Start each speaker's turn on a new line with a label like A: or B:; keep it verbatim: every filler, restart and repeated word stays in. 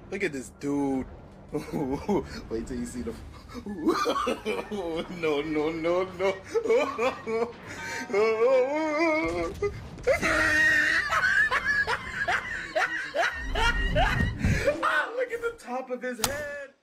A: Look at this dude. Wait till you see the. No, no, no, no. Ah, look at the top of his head.